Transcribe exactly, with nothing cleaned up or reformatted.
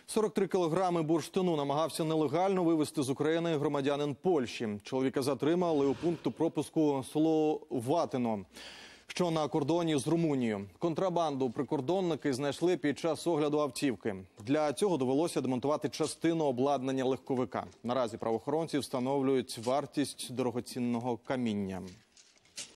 сорок три кілограми бурштину намагався нелегально вивезти з України громадянин Польщі. Чоловіка затримали у пункту пропуску Словатино, що на кордоні з Румунією. Контрабанду прикордонники знайшли під час огляду автівки. Для цього довелося демонтувати частину обладнання легковика. Наразі правоохоронці встановлюють вартість дорогоцінного каміння.